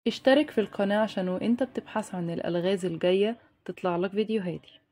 اشترك في القناة عشان وانت بتبحث عن الألغاز الجاية تطلع لك فيديوهاتي.